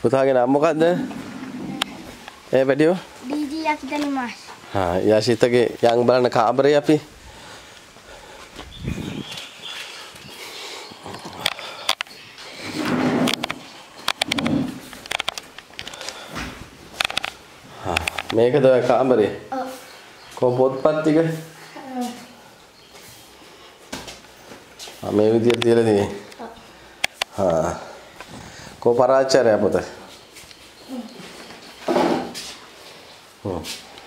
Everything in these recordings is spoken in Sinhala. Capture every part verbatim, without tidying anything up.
පුතාගේ නම මොකද්ද? ඒ වැඩියෝ? ඩීජී යකිතනි මාස්. හා යශිතගේ යන් බලන කාමරේ අපි. හා මේකද කාමරේ? ඔව්. කො පොත්පත් ටික? ආ මේ විදියට තියලා තියෙන්නේ. ඔව්. හා කො පරාචාරය පොත? හ්ම්.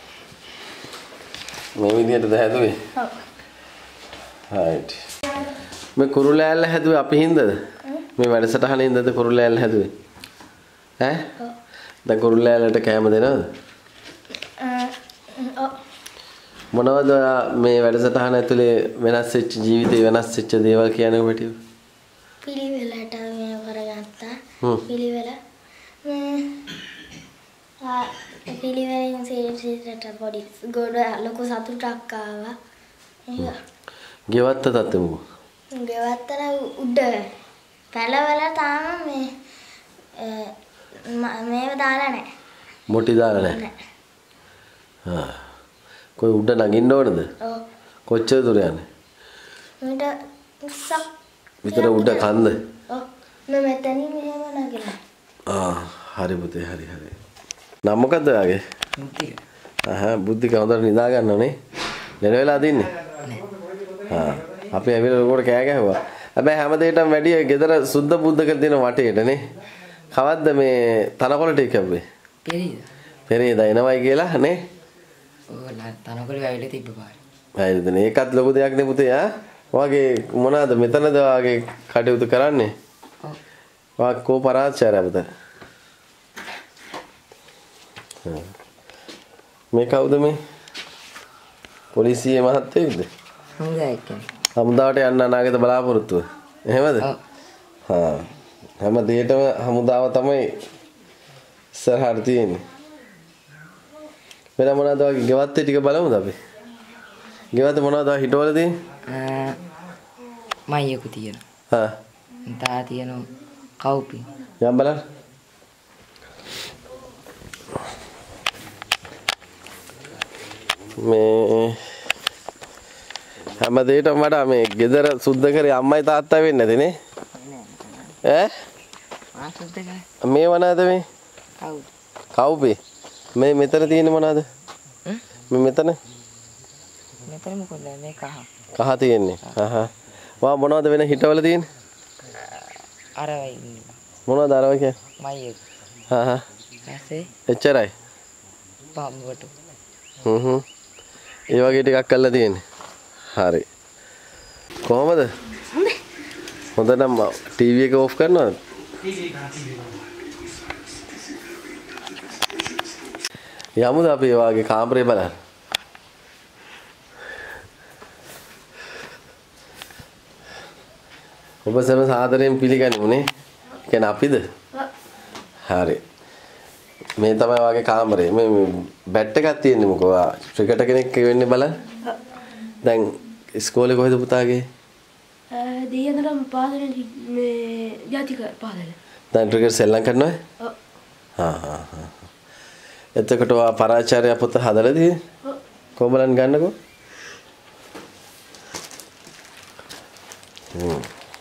මේ විදියටද හැදුවේ? ඔව්. right. මේ කුරුලෑල්ල හැදුවේ අපි හින්දද? මේ වැඩසටහනේ හින්දද කුරුලෑල්ල හැදුවේ? ඈ? ඔව්. දැන් කුරුලෑල්ලට කැම දෙනවද? ඔව්. මොනවද මේ වැඩසටහන ඇතුලේ වෙනස් වෙච්ච ජීවිතේ වෙනස් වෙච්ච දේවල් කියන්නේ කොටිය? පිළිවෙලට මේ කරගත්තා. පිළිවෙල ආ පිළිවෙලින් සීටට පොඩි ගොඩ ලොකු සතුටක් ආවා. ඒක. ගෙවත්ත තත්ත්වෙමු. ගෙවත්තර උඩ පැලවල තාම මේ මේව දාලා නැහැ. මොටි දාලා නැහැ. හා. කොයි උඩ නගින්න ඕනද? ඔව්. කොච්චර දුර යන්නේ? උඩ සක් විතර උඩ කන්ද? ඔව්. මම මෙතනින් මෙහෙම නගිනවා. ආ හරි පුතේ හරි හරි. නම මොකද්ද ඔයාගේ? බුද්ධික. ආහා බුද්ධික හොඳට නිදා ගන්නවනේ. ලෙඩ වෙලා තින්නේ? ආ අපි ඇවිල්ලා ලොකෝට කෑ ගැහුවා. හැබැයි හැම දෙයකටම වැඩිය ගෙදර සුද්ධ බුද්ධක දින වටේටනේ. කවද්ද මේ තනකොළ ටික කැව්වේ? පෙරේද? පෙරේද එනවයි කියලා නේ? ඔය තනකොළ වැවිලා තිබ්බ පාර. හරිද නේ ඒකත් ලොකු දෙයක් නේ පුතේ ආ. ඔයාගේ මොනවාද මෙතනද ඔයාගේ කටයුතු කරන්නේ? ඔව්. ඔයා කෝ පරාචාරය පුතා? මේ කවුද මේ? පොලිසියේ මහත්තයෙක්ද? හමුදාවක් කෙනෙක්. හමුදාවට යන්න අනාගත බලාපොරොත්තුව. එහෙමද? ඔව්. හා හැම දෙයකම හමුදාව තමයි ඉස්සරහට තියෙන්නේ. වෙන මොනවද වගේ ගෙවත්තේ ටික බලමුද අපි? ගෙවත්තේ මොනවද හිටවල තියෙන්නේ? මයියකු තියෙනවා. හා. තා තියෙනවා කවුපි. යම් බලන්න. මේ හැම දෙයකටම වඩා මේ ගෙදර සුද්ධ කරේ අම්මයි තාත්තයි වෙන්නේ නැති නේ? ඈ? ආ සුද්ධ කරේ. මේ මොනවාද මේ? කවුද? කවුපේ. මේ මෙතන තියෙන්නේ මොනවාද? හ්ම්? මේ මෙතන? මෙතන මොකද මේ කහ. කහ තියෙන්නේ. හහ. වා මොනවද වෙන හිටවල තියෙන්නේ? අර මොනවද අරව කියන්නේ? මයියක. හහ. ඇසේ. එච්චරයි. බම්බට. හ්ම් හ්ම්. ඒ වගේ ටිකක් කරලා තියෙන්නේ. හරි. කොහමද? හොඳයි. හොඳ නම් ටීවී එක ඕෆ් කරනවද? යමුද අපි ඒ වගේ කාමරේ බලන්න? ඔබ සම සාදරයෙන් පිළිගනිමුනේ. කියන්නේ අපිද? හරි. මේ තමයි වගේ කාමරේ. මේ බැට් එකක් තියෙන්නේ මොකෝ? ක්‍රිකට් කෙනෙක් වෙන්නේ බලන්න. දැන් ඉස්කෝලේ කොහෙද පුතාගේ? දෙයනරම් පාසලේ මේ ජාතික පාසල. දැන් ක්‍රිකට් සෙල්ලම් කරනවද? ඔව්. හා හා හා. එතකොට ඔයා පරාචාර්ය පොත හදලා තියෙන්නේ? ඔව්. කොහොමලන් ගන්නකෝ? හ්ම්.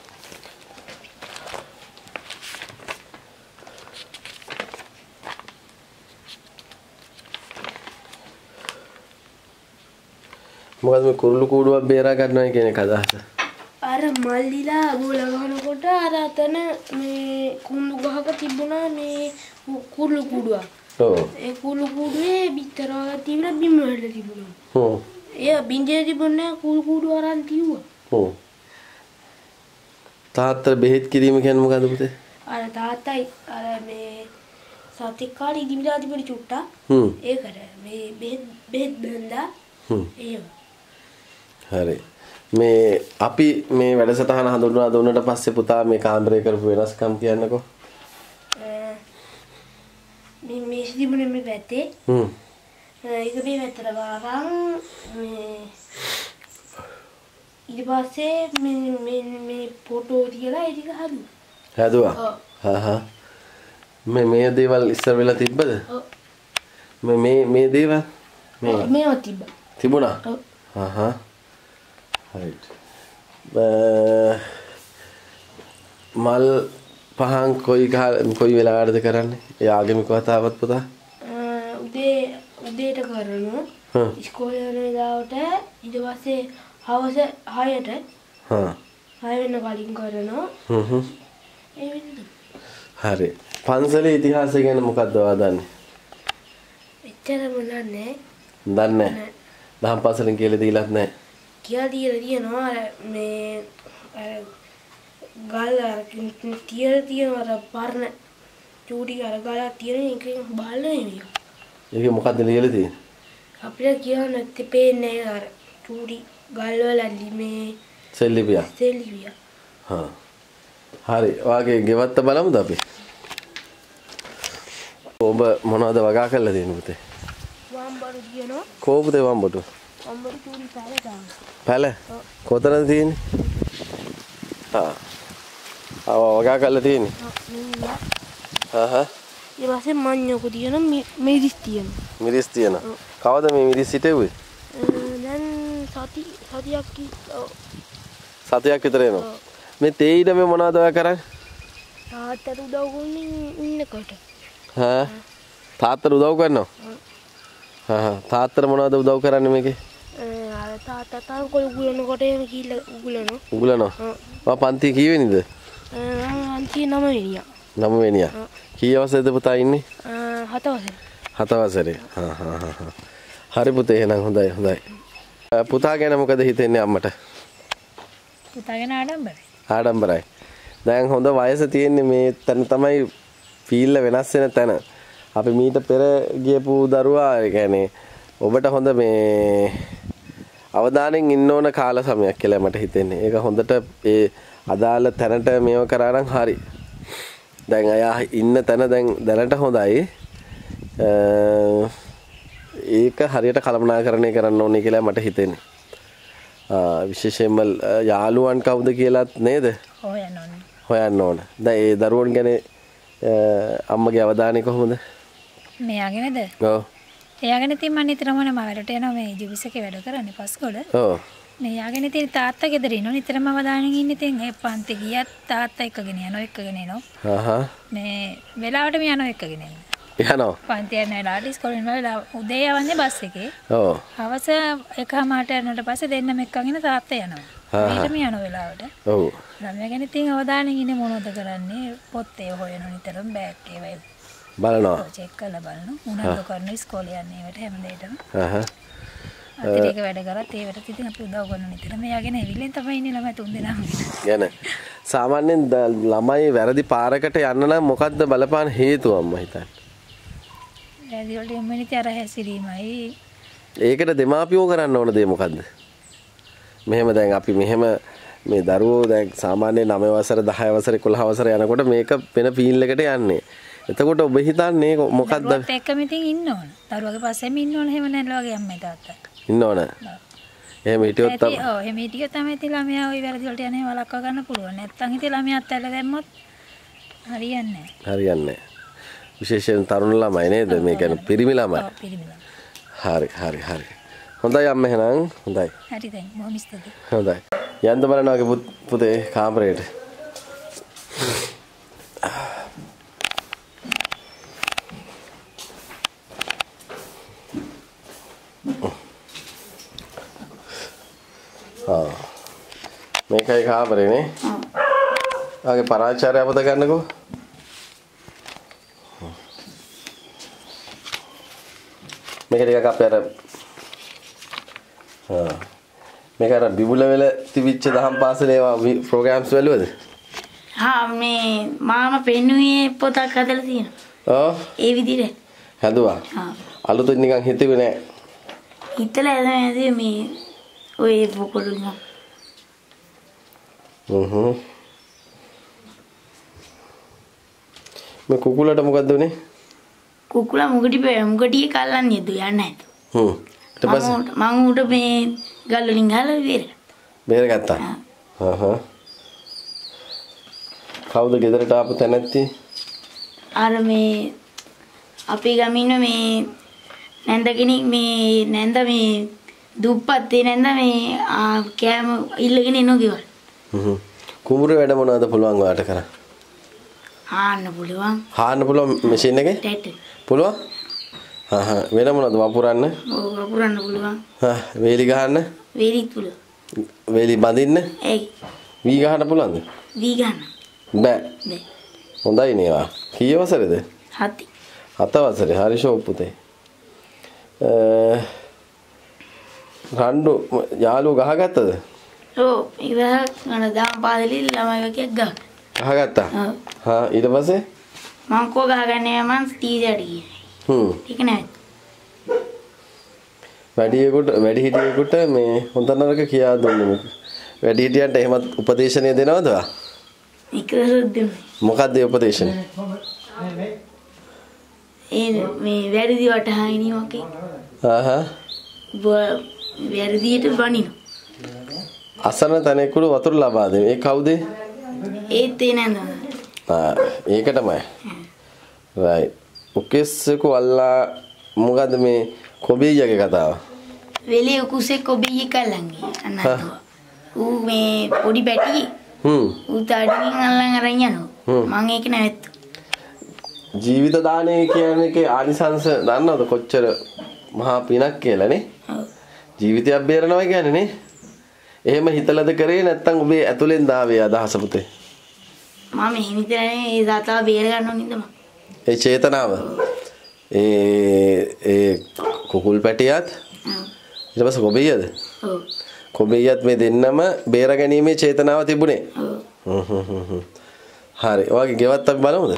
මොකද මේ කුරුළු කූඩුවක් බේරා ගන්නවා කියන එක අදහස. අර මල්ලිලා ගෝල ගහනකොට අර අතන මේ කුණු ගහක තිබුණා මේ කුරුළු කූඩුවක්. ඔව්. ඒ කුරුළු කූඩුවේ බිත්තර වගේ තිබුණා බිම් වලට තිබුණා. හ්ම්. ඒ බින්දේ තිබුණේ කුරුළු කූඩුව අරන් තියුවා. හ්ම්. තාත්තා බෙහෙත් කිරීම කියන්නේ මොකද්ද පුතේ? අර තාත්තයි අර මේ සතික් කාලේ ඉදිමිලා තිබුණ චුට්ටා. හ්ම්. ඒකට මේ බෙහෙත් බෙහෙත් බඳා. හ්ම්. එහෙම. හරි. මේ අපි මේ වැඩසටහන හඳුන්වා දුන්නට පස්සේ පුතා මේ කාමරේ කරපු වෙනස්කම් කියන්නකෝ. මේ මේ තිබුණේ මේ පැත්තේ. හ්ම්. ඒක මේ පැත්තට වරන් මේ ඊට පස්සේ මේ මේ මේ ෆොටෝ තියලා ඒක හදුවා. හැදුවා. හා හා. මේ මේ දේවල් ඉස්සර වෙලා තිබ්බද? ඔව්. මේ මේ මේ දේවල් මේ මේවා තිබ්බා. තිබුණා? ඔව්. හහ. right. මල් පහන් කොයි කොයි වෙලාවටද කරන්නේ? ඒ ආගමික වතාවත් පුතා? උදේ උදේට කරනවා. හ්ම්. ඉස්කෝලේ යන වෙලාවට ඊට පස්සේ හවස හයට හා. හය වෙන කලින් කරනවා. හ්ම් හ්ම්. ඒ වෙන්නේ. හරි. පන්සලේ ඉතිහාසය ගැන මොකක්ද ඔයා දන්නේ? එච්චරම නෑ. දන්නේ නැහැ. දහම් පාසලෙන් කියලා දීලත් නැහැ. කියලා දීලා තියෙනවා අර මේ අර ගල් අර තියලා තියෙන අර පරණ චූටි අර ගලක් තියෙන එකෙන් බලලා එන්නේ. ඒකේ මොකක්ද ලියලා තියෙන්නේ? අපිට කියන්න නැත්තේ පේන්නේ අර චූටි ගල් වල මේ සෙල්ලිපියා. සෙල්ලිපියා. හා. හරි. ඔයාගේ ගෙවත්ත බලමුද අපි? ඔබ මොනවද වගා කරලා තියෙන්නේ පුතේ? වම්බරු කියනවා. කෝපුතේ වම්බටු? වම්බරු චූටි පැල ගන්න. පැල? කොතනද තියෙන්නේ? ආ. ආව වගා කරලා තියෙන්නේ? හහ. ඊට පස්සේ මඤ්ඤොකු තියෙනවා මිරිස් තියෙනවා. මිරිස් තියෙනවා. කවද මේ මිරිස් හිටෙව්වේ? දැන් සති සතියක් කි සතියක් විතර එනවා. මේ තේ ඊට මේ මොනවද ඔයා කරන්නේ? තාත්තට උදව් කරමින් ඉන්නකොට. හා. තාත්තට උදව් කරනවා? හා හා. තාත්තට මොනවද උදව් කරන්නේ මේකේ? අර තාත්තා තංකොළ උගලනකොට එහෙම කිල්ල උගලනවා. උගලනවා. ඔයා පන්ති කීවෙනිද? මම පන්ති නම වෙනියා. නම වෙනියා. කී අවසරේද පුතා ඉන්නේ? හත වසරේ. හත වසරේ. හා හා හා. හරි පුතේ එහෙනම් හොඳයි හොඳයි. පුතා ගැන මොකද හිතෙන්නේ අම්මට? පුතා ගැන ආඩම්බරයි. ආඩම්බරයි. දැන් හොඳ වයස තියෙන්නේ මේ තැන තමයි ෆීල් වෙනස් වෙන තැන. අපි මීට පෙර ගියපු දරුවා ඒ කියන්නේ ඔබට හොඳ මේ අවධානයෙන් ඉන්න ඕන කාල සමයක් කියලා මට හිතෙන්නේ. ඒක හොඳට ඒ අදාළ තැනට මේව කරා නම් හරි. දැන් අයා ඉන්න තැන දැන් දැනට හොඳයි. ඒක හරියට කළමනාකරණය කරන්න ඕනේ කියලා මට හිතෙන්නේ. විශේෂයෙන්ම යාළුවන් කවුද කියලාත් නේද? හොයන්න ඕනේ. හොයන්න ඕන. දැන් ඒ දරුවන් ගැන අම්මගේ අවධානය කොහොමද? මෙයාගෙනද? ඔව්. එයාගෙන ඉතින් මම නිතරම මම වැඩට යනවා මේ ජුබිසකේ වැඩ කරන්නේ පස්කොළ. ඔව්. මේ යාගෙන ඉතින් තාත්තා ගෙදර ඉන්නවා නිතරම අවධානයෙන් ඉන්නේ ඉතින් ඒ පන්ති ගියත් තාත්තා එක්කගෙන යනවා එක්කගෙන එනවා. හහ. මේ වෙලාවට මේ යනවා එක්කගෙන එනවා. යනවා. පන්ති යන වෙලාවට ඉස්කෝලේ යන වෙලාව උදේ යවන්නේ බස් එකේ. ඔව්. හවස එකමාරට යනට පස්සේ දෙන්නම එක්කගෙන තාත්තා යනවා. ඊටම යන වෙලාවට. ඔව්. ළමයා ගැන ඉතින් අවධානයෙන් ඉන්නේ මොනවද කරන්නේ පොත් ඒ හොයන නිතරම බෑග් ඒවයි බලනවා. චෙක් කරලා බලනවා. මොනවද කරන්නේ ඉස්කෝලේ යන්නේ ඒවට හැමදේටම. හහ. අතිරේක වැඩ කරත් ඒවට ඉතින් අපි උදව් කරන නිතරම. එයාගෙන ඇවිල්ලා තමයි ඉන්නේ ළමයි තුන් දෙනාම. ගැන සාමාන්‍යයෙන් ළමයි වැරදි පාරකට යන්න නම් මොකද්ද බලපාන හේතුව අම්මා හිතන්නේ? වැරදි වලට යන්නේ ඉතින් අර හැසිරීමයි. ඒකට දෙමාපියෝ කරන්න ඕන දේ මොකද්ද? මෙහෙම දැන් අපි මෙහෙම මේ දරුවෝ දැන් සාමාන්‍යයෙන් නවය වසර දහය වසර එකොළහ වසර යනකොට මේක වෙන ෆීල් එකට යන්නේ. එතකොට ඔබ හිතන්නේ මොකද්ද? දරුවත් එක්කම ඉතින් ඉන්න ඕන. දරුවගේ පස්සෙම ඉන්න ඕන. එහෙම නැහැ ලෝගේ අම්මයි තාත්තා. ඉන්න ඕන. එහෙම හිටියොත් තමයි. ඔව් එහෙම හිටියොත් තමයි ඉතින් ළමයා ওই වැරදි වලට යන්නේ වළක්වා ගන්න පුළුවන්. නැත්තම් ඉතින් ළමයා අත්හැරලා දැම්මොත් හරියන්නේ නැහැ. හරියන්නේ නැහැ. විශේෂයෙන් තරුණ ළමයි නේද? මේ කියන්නේ පිරිමි ළමයි. ඔව් පිරිමි ළමයි. හරි හරි හරි. හොඳයි අම්ම එහෙනම් හොඳයි. හරි දැන් බොහොම ස්තුතියි. හොඳයි. යන්න බලන්න වගේ පුතේ කාමරේට. ආ. මේකයි කාමරේ නේ? ඔව්. ආගේ පරාචාරය අපත ගන්නකෝ. මේක ටිකක් අපේ අර ආ මේක අර බිබුල වෙල තිබිච්ච දහම් පාසලේ ඒවා ප්‍රෝග්‍රෑම්ස් වලුවද? හා මේ මාම පෙන්නුවේ පොතක් හදලා තියෙනවා. ඔව්. ඒ විදිහට. හදුවා. හා. අලුතින් නිකන් හිතුවේ නෑ. හිතලා තමයි මේ ඔය පොකොළු නම්. හ්ම්. මේ කුකුලට මොකද්ද උනේ? කුකුලා මුගටි මුගටියේ කල්ලන්නේ දු යන්නේ නැහැ. හ්ම්. ඊට පස්සේ මම උට මේ ගල් වලින් ගහලා බේරගත්තා. බේරගත්තා. හහ. කවුද ගෙදරට ආපු තැනැත්ති? අර මේ අපේ ගමින් මේ නැන්ද කෙනෙක් මේ නැන්ද මේ දුප්පත් ඒ නැන්ද මේ කෑම ඉල්ලගෙන එනවා ගෙවල්. හ්ම්. කුඹුරේ වැඩ මොනවද පුළුවන් ඔයාලට කරන්න? හාන්න පුළුවන්. හාන්න පුළුවන් මැෂින් එකේ? ටැට්. පුළුවන්? හා හා වෙන මොනවද වපුරන්න? ඔව් වපුරන්න පුළුවන්. හා වේලි ගහන්න? වේලිත් පුළුවන්. වේලි බඳින්න? ඒයි. වී ගහන්න පුළුවන්ද? වී ගන්න. බෑ. බෑ. හොඳයි නේවා. කීය වසරේද? හති. හත වසරේ. හරි ෂෝප් පුතේ. රණ්ඩු යාළුවෝ ගහගත්තද? ඔව් ඒක ගන්න දාම් පාදලි ළමයි වගේ ගහ. ගහගත්තා. ඔව්. හා ඊට පස්සේ මං කෝ ගහගන්නේ මං ටීජර් ගියේ. හ්ම්. ඒක නෑ. වැඩියෙකුට වැඩි හිටියෙකුට මේ හොඳ නරක කියා දුන්නේ මොකද? වැඩි හිටියන්ට එහෙමත් උපදේශනය දෙනවද ඔයා? ඒක දෙන්නේ. මොකක්ද ඒ උපදේශනය? ඒ මේ වැරදි වටහාගෙන වගේ. ආහා. වැරදියට බනින. අසරණ තැනෙකුට වතුර ලබා දෙන. ඒ කවුද? ඒත් ඒ නේද? ආ ඒක තමයි. රයිට්. උකෙස්සක වල්ලා මොකද මේ කොබියගේ කතාව? වෙලේ උකුසේ කොබිය කලංගේ අන්නතෝ. ඌ මේ පොඩි බැටි. හ්ම්. ඌ තාඩින් අල්ලන් අරන් යනවා. මං ඒක නැවැත්තු. ජීවිත දානය කියන එකේ ආනිසංශ දන්නවද කොච්චර මහා පිනක් කියලා නේ? ඔව්. ජීවිතයක් බේරනවා කියන්නේ නේ? එහෙම හිතලද කරේ නැත්නම් ඔබේ ඇතුලෙන් දාවේ අදහස පුතේ? මම එහෙම හිතන්නේ ඒ දාතාව බේර ගන්න ඕනින්ද මම. ඒ චේතනාව. ඒ ඒ කුකුල් පැටියත් ඊට පස්සේ කොබෙයියද? ඔව්. කොබෙයියත් මේ දෙන්නම බේර ගැනීමේ චේතනාව තිබුණේ. ඔව්. හ්ම් හ්ම් හ්ම්. හරි. ඔයගේ ගෙවත් අපි බලමුද?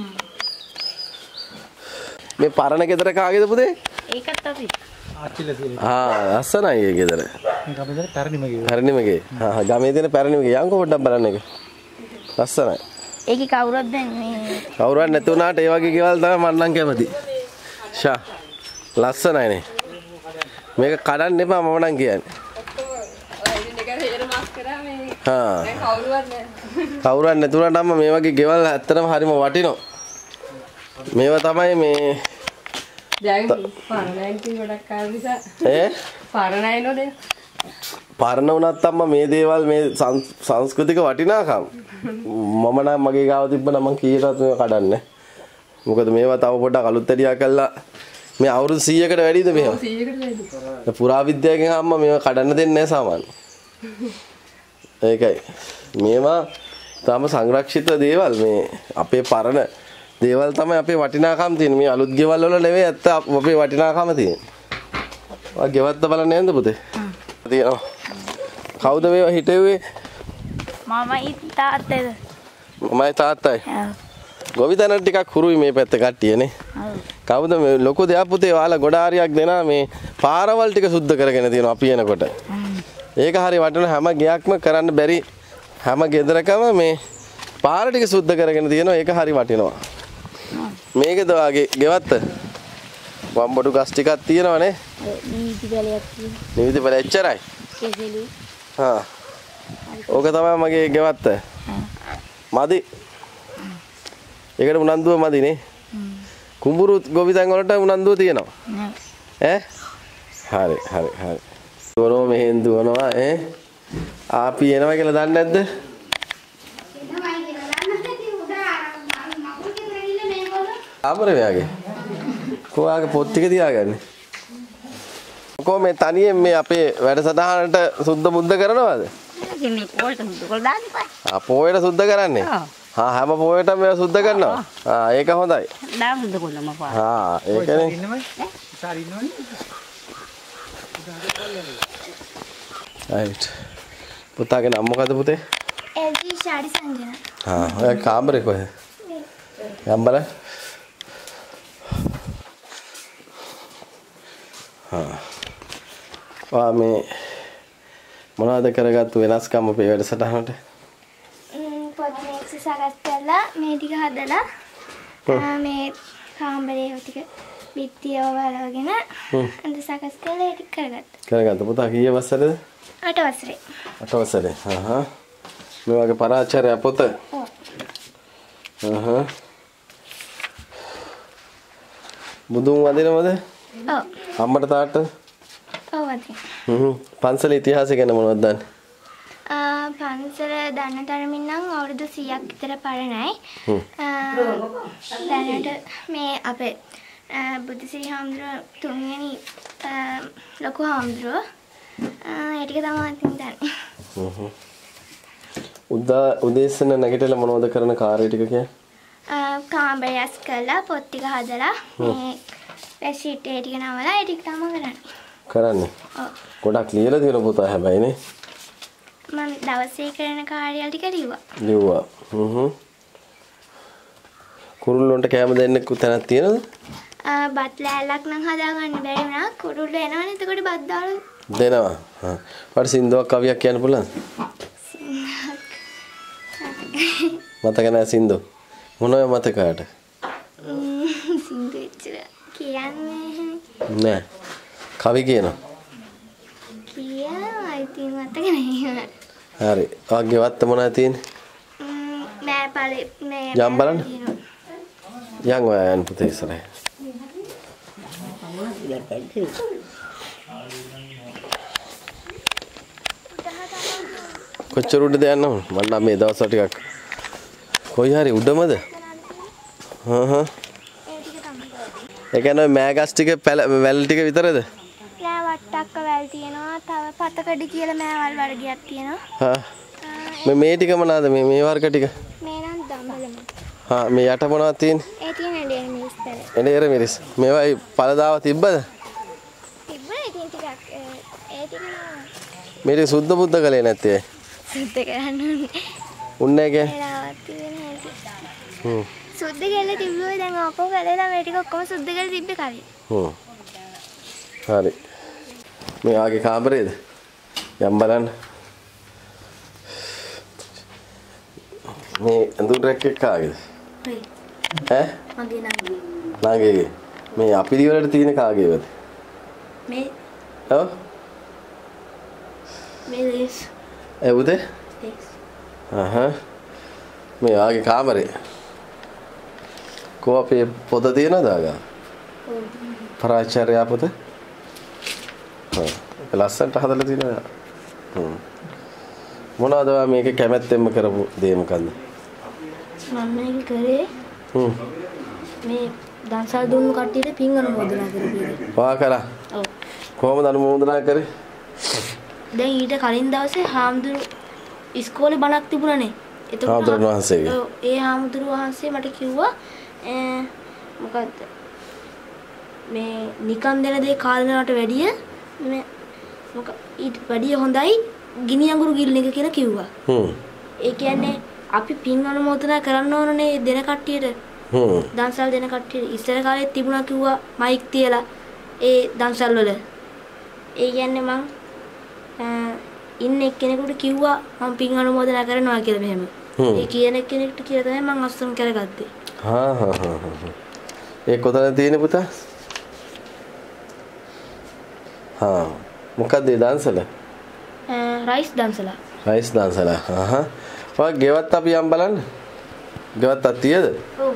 මේ පරණ ගෙදර කාගේද පුතේ? ඒකත් අපි. ආ ලස්සනයි ඒ ගෙදර. මේක අපේ ගෙදර පැරණිම ගෙදර. පැරණිමගේ. හා හා ගමේ තියෙන පැරණිමගේ. යන්කෝ පොඩ්ඩක් බලන්න එක. ලස්සනයි. ඒකේ කවුරුත් දැන් මේ කවුරුවත් නැති වුණාට ඒ වගේ ගෙවල් තමයි මම නම් කැමති. ෂා. ලස්සනයිනේ. මේක කඩන්න එපා මම නම් කියන්නේ. හා. කවුරුවත් නැතුණාට අම්මා මේ වගේ ගෙවල් ඇත්තටම හරිම වටිනවා. මේවා තමයි මේ දැන් පරණයින් කි ගොඩක් කාල නිසා ඈ පරණයි නෝද පරණ වුණත් අම්මා මේ දේවල් මේ සංස්කෘතික වටිනාකම් මම නම් මගේ ගාව තිබ්බනම් මං කීයටවත් මේව කඩන්නේ. මොකද මේවා තව පොඩ්ඩක් අලුත් ඇඩියා කළා මේ අවුරුදු සීයකට වැඩිද මේවා? සීයකට වැඩි. පුරාවිද්‍යාවෙන් අම්මා මේවා කඩන්න දෙන්නේ නැහැ සාමාන්‍ය. ඒකයි. මේවා තාම සංරක්ෂිත දේවල් මේ අපේ පරණ දේවල් තමයි අපේ වටිනාකම් තියෙන්නේ. මේ අලුත් ගෙවල් වල නෙවෙයි ඇත්ත අපේ වටිනාකම තියෙන්නේ. ඔය ගෙවත්ත බලන්න යන්නද පුතේ? තියෙනවා. කවුද මේවා හිටෙව්වේ? මමයි තාත්තද. මමයි තාත්තයි. ගොවිතැන ටිකක් හුරුයි මේ පැත්ත කට්ටියනේ. කවුද මේ ලොකු දෙයක් පුතේ ඔයාලා ගොඩාරියක් දෙනා මේ පාරවල් ටික සුද්ධ කරගෙන තියෙනවා අපි එනකොට. ඒක හරි වටින හැම ගියක්ම කරන්න බැරි හැම ගෙදරකම මේ පාර ටික සුද්ධ කරගෙන තියෙනවා ඒක හරි වටිනවා. මේකද වාගේ ගෙවත්ත වම්බඩු ගස් ටිකක් තියෙනවනේ. නීති බලයක් තියෙනවා. නිවිද බල එච්චරයි. කෙසෙලි. හා. ඕක තමයි මගේ ගෙවත්ත. මදි. ඒකට උනන්දුව මදිනේ. කුඹුරු ගොවිතැන් වලට උනන්දුව තියෙනවා. ඈ? හරි හරි හරි. දුවනවා මෙහෙන් දුවනවා ඈ. ආපි එනවා කියලා දන්නේ නැද්ද? ආමරේ මෙයාගේ. කොහාගේ පොත් ටික තියාගන්නේ. කොහොම මේ තනියෙන් මේ අපේ වැඩසටහනට සුද්ධ මුද්ද කරනවද? මේ පොයට සුද්ධ කරලා දාන්න එපා. ආ පොයට සුද්ධ කරන්නේ. හා හැම පොයටම මේවා සුද්ධ කරනවා. ආ ඒක හොඳයි. දාන්න සුද්ධ කරනම පා. හා ඒකනේ. ඉන්නවයි. ඉස්සාර ඉන්නවනේ. රයිට්. පුතාගේ නම මොකද පුතේ? එල්ජී ශාඩි සංජන. හා ඔය කාමරේ කොහෙද? යම් බලන්න. හා. වා මේ මොනවද කරගත්තු වෙනස්කම් අපේ වැඩසටහනට? ම්ම් පොත් මේක සකස් කරලා මේ ටික හදලා මේ කාමරේ ටික බිත්තිය වලගෙන අද සකස් කරලා ඒක කරගත්තා. කරගත්ත පුතා කීය වසරේද? අට වසරේ. අට වසරේ. හා හා. මේ වගේ පරාචාරය පොත. ඔව්. හා හා. බුදුන් වදිනවද? ඔව්. අම්මට තාත්තට? ඔව් වදින. හ්ම්. පන්සලේ ඉතිහාසය ගැන මොනවද දන්නේ? ආ පන්සල දන්න තරමින් නම් අවුරුදු සීයක් විතර පරණයි. දැනට මේ අපේ බුදුසිරි හාමුදුරුවෝ තුන්වෙනි ලොකු හාමුදුරුවෝ ඒ ටික තමයි මම දන්නේ. හ්ම්. උදා උදේසන නැගිටලා මොනවද කරන කාර්ය ටික කියන්නේ? කාමරයස් කරලා පොත් ටික හදලා මේ බෙඩ්ෂීට් ඒ ටික නවලා ඒ ටික තමයි කරන්නේ. කරන්නේ. ඔව්. ගොඩක් ලියලා තියෙන පුතා හැබැයි නේ. මම දවසේ කරන කාර්යයල් ටික ලිව්වා. ලිව්වා. හ්ම්. කුරුල්ලොන්ට කැම දෙන්න තැනක් තියෙනවද? ආ බත් ලෑල්ලක් නම් හදාගන්න බැරි වුණා. කුරුල්ලෝ එනවනේ එතකොට බත් දාලා දෙනවා. හා. වට සින්දුවක් කවියක් කියන්න පුළුවන්ද? මතක නැහැ සින්දු. මොනවද මතකයට? සින්දු එච්චර කියන්නේ නෑ. කවි කියනවා. කියනවා ඉතින් මතක නැහැ. හරි. ඔයගේ වත්ත මොනවද තියෙන්නේ? මෑ පළි මේ යම් බලන්න. යන් ඔයා යන් පුතේ ඉස්සරහ. කොච්චර උඩද යන්න ඕන? මම නම් මේ දවස් ටිකක් කොයි හරි උඩමද? හ්ම් හ්ම්. ඒ කියන්නේ මෑගස් ටික වැල් ටික විතරද? නෑ වට්ටක්ක වැල් තියෙනවා. තව පතකඩි කියලා මෑවල් වර්ගයක් තියෙනවා. හා. මේ මේ ටික මොනවාද මේ මේ වර්ග ටික? මේ නම් දම්බලම. හා මේ යට මොනවද තියෙන්නේ? ඒ තියෙන එළියේ මිරිස් පැල. එනේර මිරිස්. මේවයි පළදාව තිබ්බද? තිබ්බනේ ඉතින් ටිකක් ඒ ටික නෑ. මේක සුද්ධ බුද්ධ කලේ නැත්තේ. සුද්ධ කරන්න ඕනේ. උන්නේ කේ? ඒලාවත් තියෙන හැටි. හ්ම්. සුද්ධ කරලා තිබ්බේ දැන් ඔක්කොම කරලා මේ ටික ඔක්කොම සුද්ධ කරලා තිබ්බේ කලින්. හ්ම්. හරි. මේ ආගේ කාමරේද? යම් බලන්න. මේ අඳුර රැක් එක කාගේද? හයි. ඈ? මගේ නංගි. නාගේගේ. මේ අපිලි වලට තියෙන කාගේවද? මේ ඔව්. මේ ලේස්. ඒ උදේ? ලේස්. අහහ. මේ ආගේ කාමරේ. කො අපේ පොත තියෙනවද ආගා? ඔව්. පරාචාර්ය පොත? හා. ඒක ලස්සනට හදලා තියෙනවා. හ්ම්. මොනවද ඔයා මේක කැමැත්තෙන්ම කරපු දේ මොකන්ද? මම මේක කරේ හ්ම්. මේ දන්සල් දුන්නු කට්ටියට පින් අනුමෝදනා කරපු. වා කරා. ඔව්. කොහොමද අනුමෝදනා කරේ? දැන් ඊට කලින් දවසේ හාමුදුරු ඉස්කෝලේ බණක් තිබුණානේ. එතකොට හාමුදුරුවෝ වහන්සේගේ. ඔව් ඒ හාමුදුරු වහන්සේ මට කිව්වා ඈ මොකද්ද මේ නිකන් දෙන දේ කාලනකට වැඩිය මේ මොක ඊට වැඩිය හොඳයි ගිනි අඟුරු ගිල්න එක කියලා කිව්වා. හ්ම්. ඒ කියන්නේ අපි පින් අනුමෝදනා කරන්න ඕනනේ දෙන කට්ටියට. හ්ම්. දන්සල් දෙන කට්ටියට ඉස්සර කාලේ තිබුණා කිව්වා මයික් තියලා ඒ දන්සල් වල. ඒ කියන්නේ මං ඉන්න එක්කෙනෙකුට කිව්වා මම පින් අනුමෝදනා කරනවා කියලා මෙහෙම. ඒ කියන කෙනෙක්ට කියලා තමයි මම අස්සම් කරගත්තේ. හා හා හා හා. ඒ කොතනද තියෙන්නේ පුතා? හා. මොකක්ද ඒ දන්සල? රයිස් දන්සලා. රයිස් දන්සලා. හා. ඔය ගෙවත් අපි යම් බලන්න. ගෙවත් අතියද? ඔව්.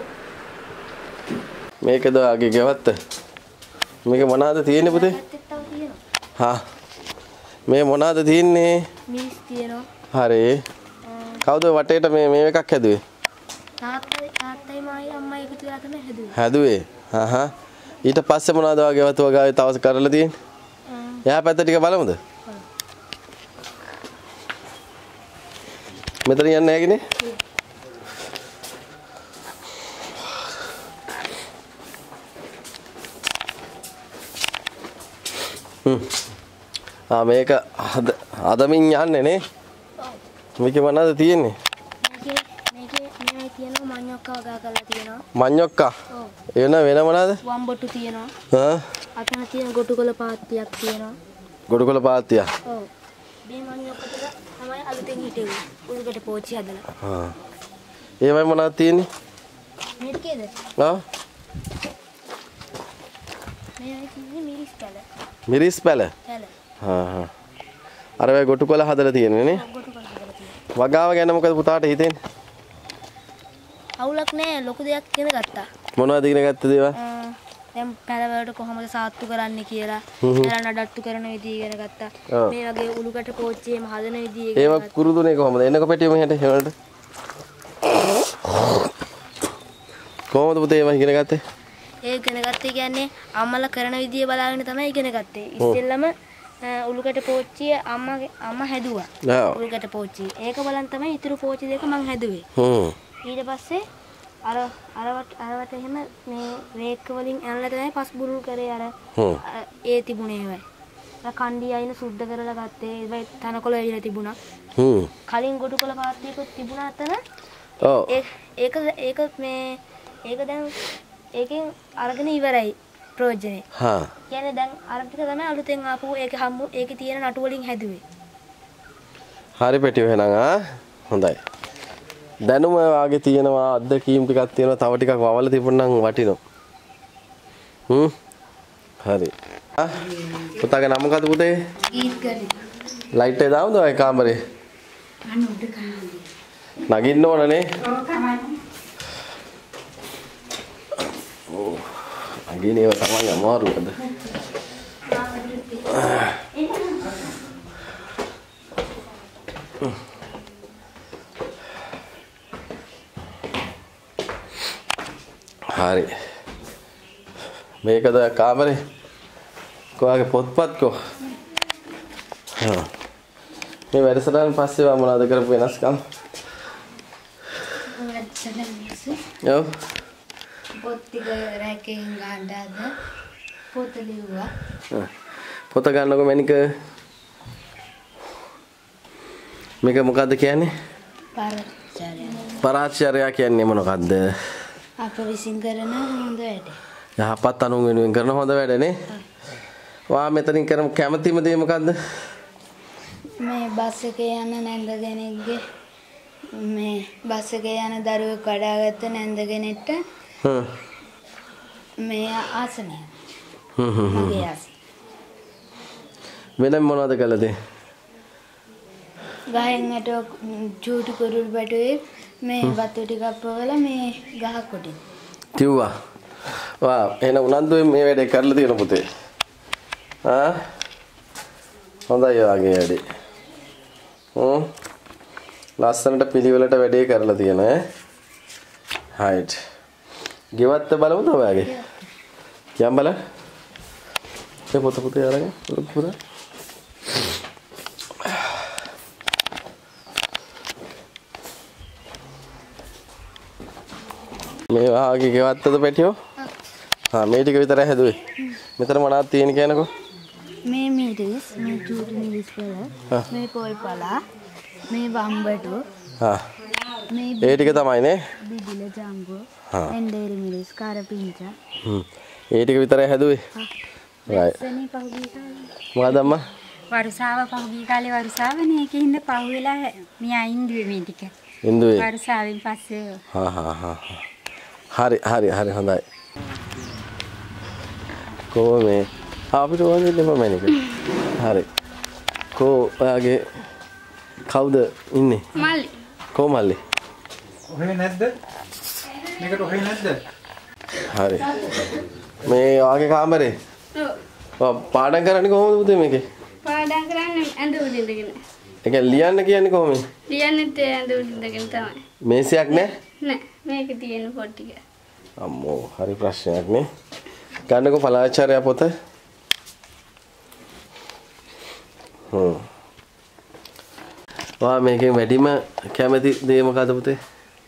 මේකද ආගේ ගෙවත්ත? මේක මොනවාද තියෙන්නේ පුතේ? හා. මේ මොනවාද තියෙන්නේ? මිස් තියෙනවා. හරි. කවුද වටේට මේ මේ එකක් හැදුවේ? තාත්තයි තාත්තයි මායි අම්මයි එකතු වෙලා තමයි හැදුවේ. හැදුවේ. හා හා. ඊට පස්සේ මොනවද වගේ ගෙවතු වගාවේ තවස කරලා තියෙන්නේ? එහා පැත්ත ටික බලමුද? මෙතන යන්නේ නැගිනේ? හ්ම්. ආ මේක අද අදමින් යන්නේ නේ? මේකේ මොනවද තියෙන්නේ? මේකේ මේකේ මේ තියෙනවා මඤ්ඤොක්කා වගා කරලා තියෙනවා. මඤ්ඤොක්කා. ඔව්. එන වෙන මොනවද? වම්බොට්ටු තියෙනවා. හා? අතන තියෙන ගොටුකොළ පාත්තියක් තියෙනවා. ගොඩකොළ පාත්තිය. ඔව්. මේ මඤ්ඤොක්කට තමයි අලුතෙන් හිටෙන්නේ. උඩුකට පෝච්චි හදලා. හා. ඒවයි මොනවද තියෙන්නේ? මේ ටිකේද? ආ? මේ තියෙන්නේ මිරිස් පැල. මිරිස් පැල. පැල. හා හා. අර වේ ගොටුකොළ හදලා තියෙන්නේ නේ? ගොටුකොළ හදලා තියෙනවා. වගාව ගැන මොකද පුතාට හිතෙන්නේ? අවුලක් නෑ ලොකු දෙයක් ඉගෙන ගත්තා. මොනවද ඉගෙන ගත්තද ඒවා? දැන් පැලවලට කොහොමද සාත්තු කරන්නේ කියලා මම නඩත්තු කරන විදිය ඉගෙන ගත්තා. මේ වගේ උළුකට පෝච්චි එහෙම හදන විදිය ඉගෙන ගත්තා. ඒව කුරුදුනේ කොහොමද? එන්නකො පැටිය මෙහෙට එහෙමකට. කොහොමද පුතේ ඒව ඉගෙන ගත්තේ? ඒ ඉගෙන ගත්තේ කියන්නේ අම්මලා කරන විදිය බලාගෙන තමයි ඉගෙන ගත්තේ. ඉස්සෙල්ලම උළුකට පෝච්චිය අම්මා අම්මා හැදුවා. උළුකට පෝච්චිය. ඒක බලන් තමයි ඉතුරු පෝච්චි දෙක මං හැදුවේ. හ්ම්. ඊට පස්සේ අර අරවට අරවට එහෙම මේ රේක් වලින් ඇනලා තමයි පස් බුරුල් කරේ අර ඒ තිබුණේ ඒවයි. අර කණ්ඩි අයින සුද්ධ කරලා ගත්තේ. ඒවයි තනකොළ ඇවිල්ලා තිබුණා. හ්ම්. කලින් ගොඩකොළ පාත්තියකුත් තිබුණා අතන. ඔව්. ඒක ඒක මේ ඒක දැන් ඒකෙන් අරගෙන ඉවරයි ප්‍රයෝජනේ. හා. කියන්නේ දැන් අර ටික තමයි අලුතෙන් ආපු ඒකේ හම්බු ඒකේ තියෙන නටු වලින් හැදුවේ. හරි පැටිය එහෙනම් ආ හොඳයි. දැනුම වාගේ තියෙනවා අත්දැකීම් ටිකක් තියෙනවා තව ටිකක් වවල තිබුණනම් වටිනවා. හ්ම්. හරි. ආ පුතාගේ නම මොකද පුතේ? ගීත්ගලි. ලයිට් එක දාමුද ඔය කාමරේ? අන්න උඩ කන්නේ. නගින්න ඕනනේ. ඔව් කමයි. ඕ. නගින්න ඒව තමයි අමාරුද? හරි මේකද කාමරේ කොහාගේ පොත්පත් කො හා මේ වැඩසටහන පස්සේ වා මොනවද කරපු වෙනස්කම් ඔව් පොත් ටික රැකෙන් ගන්නද පොත ලිව්වා පොත ගන්නකො මැනික මේක මොකද්ද කියන්නේ පරාචාර්ය පරාචාර්ය කියන්නේ මොනකද්ද අප විසින් කරන හොඳ වැඩ. යහපත් අනුන් වෙනුවෙන් කරන හොඳ වැඩනේ. වා මෙතනින් කරමු කැමැතිම දේ මොකද්ද? මේ බස් එකේ යන නැන්ද කෙනෙක්ගේ මේ බස් එකේ යන දරුවෙක් කඩාගත්ත නැන්ද කෙනෙක්ට හ්ම් මේ ආසනය. හ්ම් හ්ම් මගේ ආසනය. වෙන මොනවද කළද? ගහෙන්ට චූටි කුරුල් බටුවේ මේ වතු ටිකක් පොවලා මේ ගහ කොටින් තියුවා. වා එහෙනම් උනන්දුවෙන් මේ වැඩේ කරලා තියෙන පුතේ. ආ හොඳයි වාගේ වැඩේ. හ්ම් ලස්සනට පිළිවෙලට වැඩේ කරලා තියෙන ඈ. හයිට්. ගෙවත්ත බලමුද ඔයාගේ? කියන් බලන්න. ඒ පොත පුතේ අරගෙන පොත පුතා. මේ වාගේ ගෙවත්තද පැටියෝ? හා මේ ටික විතරයි හැදුවේ. මෙතන මොනවද තියෙන්නේ කියනකෝ? මේ මිරිස්, මේ චූටි මිරිස් වල, මේ පොල් පලා, මේ වම්බටු. හා. මේ ඒ ටික තමයි නේ? බිබිල ජම්බෝ. හා. එන්ඩේරි මිරිස්, කරපිංචා. හ්ම්. ඒ ටික විතරයි හැදුවේ. රයිට්. සෙනී පහුගිය කාලේ. මොකද අම්මා? වරුසාව පහුගිය කාලේ වරුසාවනේ ඒකේ ඉන්න පහුවෙලා මියා ඉන්දුවේ මේ ටික. ඉන්දුවේ. වරුසාවෙන් පස්සේ. හා හා හා. හරි හරි හරි හොඳයි. කොහොම මේ අපිට ඕනේ දෙම මැනික. හරි. කෝ ඔයාගේ කවුද ඉන්නේ? මල්ලි. කෝ මල්ලි? ඔහෙ නැද්ද? මේකට ඔහෙ නැද්ද? හරි. මේ ඔයාගේ කාමරේ? ඔව්. පාඩම් කරන්නේ කොහොමද පුතේ මේකේ? පාඩම් කරන්නේ ඇඳුම් ඉඳගෙන. ඒ කියන්නේ ලියන්න කියන්නේ කොහොමද? ලියන්නෙත් ඇඳුම් ඉඳගෙන තමයි. මේසයක් නැහැ? නෑ මේක තියෙන පොත් ටික. අම්මෝ හරි ප්‍රශ්නයක් නේ. ගන්නකො පලාචාර්ය පොත. හ්ම්. වා මේකෙන් වැඩිම කැමති දේ මොකද පුතේ?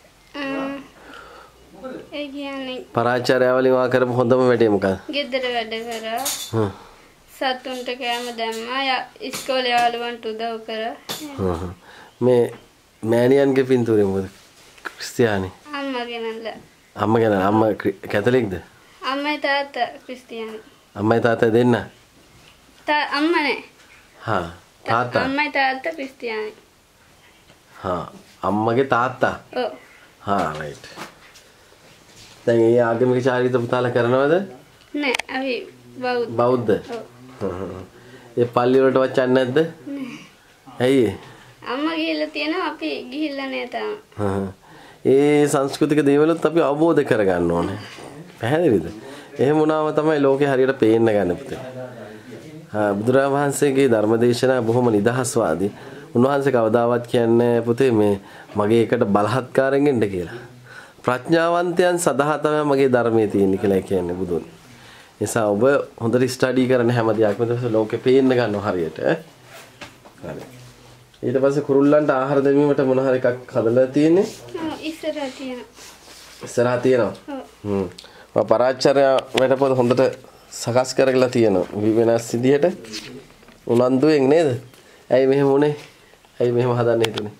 ඒ කියන්නේ පරාචාර්ය වලින් වා කරපු හොඳම වැඩේ මොකද? ගෙදර වැඩ කරා. හ්ම්. සතුන්ට කෑම දැම්මා. ඉස්කෝලේ යාළුවන්ට උදව් කරා. හ්ම්. මේ මෑණියන්ගේ පින්තූරේ මොකද? ක්‍රිස්තියානි. අම්මා ගෙනල්ලා. අම්මා ගැන අම්මා කැතලික්ද? අම්මයි තාත්තා ක්‍රිස්තියානි. අම්මයි තාත්තා දෙන්න? තා අම්මා නෑ. හා තාත්තා. අම්මයි තාත්තා ක්‍රිස්තියානි. හා අම්මගේ තාත්තා. ඔව්. හා රයිට්. දැන් ඒ ආගමික චාරිත පුතාලා කරනවද? නෑ අපි බෞද්ධ. බෞද්ධ. ඔව්. ඒ පල්ලි වලට වචන් නැද්ද? නෑ. ඇයි? අම්මා ගිහිල්ලා තියෙනවා අපි ගිහිල්ලා නෑ තාම. ඒ සංස්කෘතික දේවලුත් අපි අවබෝධ කරගන්න ඕනේ. පැහැදිලිද? එහෙම වුණාම තමයි ලෝකේ හරියට පේන්න ගන්න පුතේ. ආ බුදුරජාණන් වහන්සේගේ ධර්මදේශනා බොහොම නිදහස්වාදී. උන්වහන්සේ කවදාවත් කියන්නේ පුතේ මේ මගේ එකට බලහත්කාරයෙන් එන්න කියලා. ප්‍රඥාවන්තයන් සදා තමයි මගේ ධර්මයේ තියෙන්නේ කියලා කියන්නේ බුදුන්. නිසා ඔබ හොඳට ස්ටඩි කරන හැම දෙයක්ම ඊට පස්සේ ලෝකේ පේන්න ගන්නවා හරියට. හරි. ඊට පස්සේ කුරුල්ලන්ට ආහාර දෙවීමට මොන හරි එකක් හදලා තියෙන්නේ? ඉස්සරහ තියෙනවා. ඉස්සරහ තියෙනවා. හ්ම්. ඔය පරාචාර්ය වැඩපොත හොඳට සකස් කරගලා තියෙනවා. වෙනස් විදියට උනන්දුවෙන් නේද? ඇයි මෙහෙම උනේ? ඇයි මෙහෙම හදන්න හිතුනේ?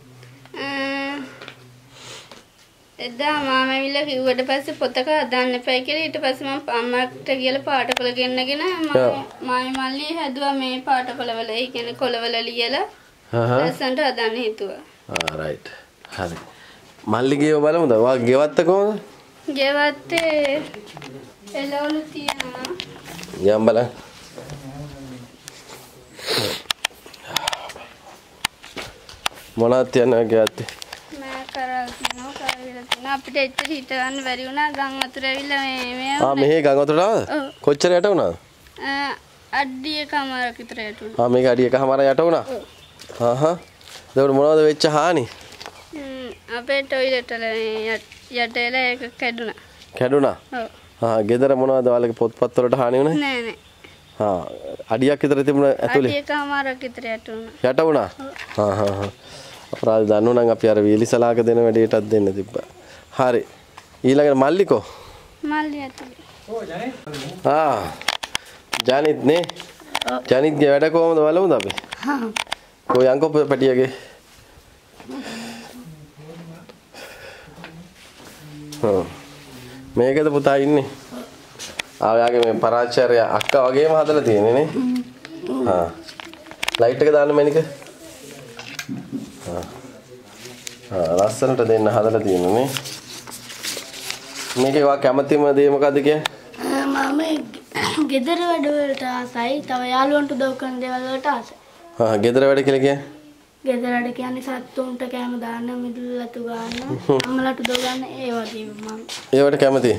එදා මාම ඇවිල්ලා කිව්වට පස්සේ පොතක හදන්න එපා කියලා ඊට පස්සේ මම අම්මට කියලා පාටපොල ගෙන්නගෙන මම මායි මල්ලි හැදුවා මේ පාටපොලවල ඒ කියන්නේ කොළවල ලියලා ලස්සනට හදන්න හිතුවා. ආ රයිට්. හරි. මල්ලි ගේව බලමුද? ඔයා ගෙවත්ත කොහොමද? ගෙවත්තේ එළවලු තියනවා. යම් බලන්න. මොනවද තියන්නේ ගෙවත්තේ? අපිට එච්චර හිතගන්න බැරි වුණා ගම් වතුර ඇවිල්ලා මේ මේ ආ මෙහෙ ගම් වතුරට ආවද? කොච්චර යට වුණාද? අඩිය කමාරක් විතර යට වුණා. ආ මේක අඩිය කමාරක් යට වුණා? හා හා. ඒකට මොනවද වෙච්ච හානි? අපේ টয়ලට් වල යට එලා ඒක කැඩුනා. කැඩුනා? ඔව්. ආ ගෙදර මොනවද ඔයාලගේ පොත්පත් වලට හානි වුණේ? නෑ නෑ. ආ අඩියක් විතර තිබුණ ඇතුලේ? අඩිය කමාරක් විතර යට වුණා. යට වුණා? හා හා හා. අපරාධ දන්නෝ නම් අපි අර වීලිසලාක දෙන වැඩේටත් දෙන්න තිබ්බා. හරි. ඊළඟට මල්ලිකෝ? මල්ලි ඇතුලේ. ඕ ජනිත්. ආ. ජනිත් නේ? ජනිත්ගේ වැඩ කොහමද බලමුද අපි? හා. කොයි අංකෝ පැටියගේ? හ්ම්. මේකද පුතා ඉන්නේ? ආ ඔයාගේ මේ පරාචාර්ය අක්කා වගේම හදලා තියෙන්නේ නේ? හා. ලයිට් එක දාන්න මැනික. හා. ආ ලස්සනට දෙන්න හදලා තියෙනවා නේ. මේකේ වා කැමතිම දේ මොකද්ද කියන්නේ? මම ගෙදර වැඩ වලට ආසයි. තව යාළුවන්ට උදව් කරන දේවල් වලට ආසයි. ආ ගෙදර වැඩ කියලා කියන්නේ? ගෙදර වැඩ කියන්නේ සත්තුන්ට කෑම දාන්න, මිදුල්ලතු ගන්න, අම්මලාට උදව් ගන්න ඒ වගේ මම. ඒවට කැමතියි.